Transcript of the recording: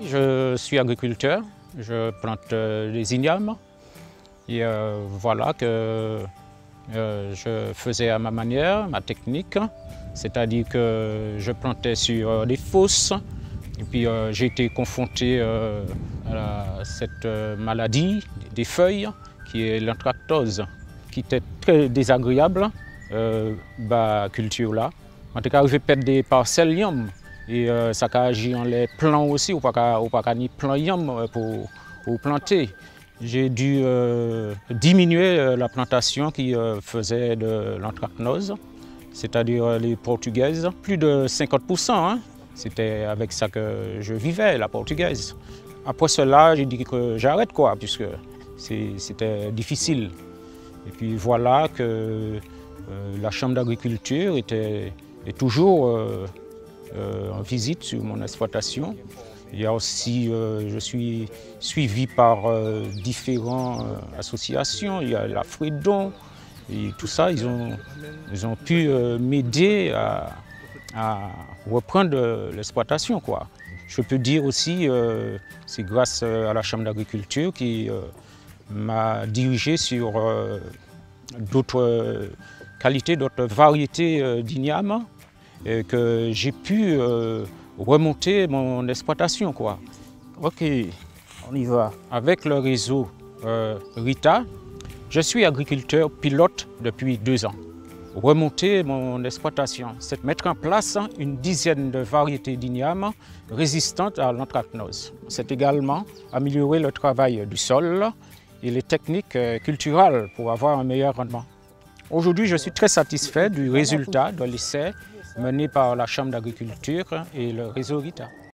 Je suis agriculteur, je plante des ignames et voilà que je faisais à ma manière, ma technique, c'est-à-dire que je plantais sur des fosses et puis j'ai été confronté à cette maladie des feuilles qui est l'anthracnose, qui était très désagréable culture là. En tout cas, je vais perdre des parcelles et ça a agi en les plants aussi, ou pas ni plan pour planter. J'ai dû diminuer la plantation qui faisait de l'anthracnose, c'est-à-dire les portugaises, plus de 50%. Hein. C'était avec ça que je vivais, la portugaise. Après cela, j'ai dit que j'arrête quoi, puisque c'était difficile. Et puis voilà que la Chambre d'agriculture est toujours en visite sur mon exploitation. Il y a aussi, je suis suivi par différentes associations, il y a la Fredon, et tout ça, ils ont pu m'aider à reprendre l'exploitation, quoi. Je peux dire aussi, c'est grâce à la Chambre d'agriculture qui m'a dirigé sur d'autres qualités, d'autres variétés d'ignames que j'ai pu remonter mon exploitation, quoi. Ok, on y va. Avec le réseau RITA, je suis agriculteur pilote depuis 2 ans. Remonter mon exploitation, c'est mettre en place une dizaine de variétés d'ignames résistantes à l'anthracnose. C'est également améliorer le travail du sol et les techniques culturales pour avoir un meilleur rendement. Aujourd'hui, je suis très satisfait du résultat de l'essai mené par la Chambre d'agriculture et le réseau RITA.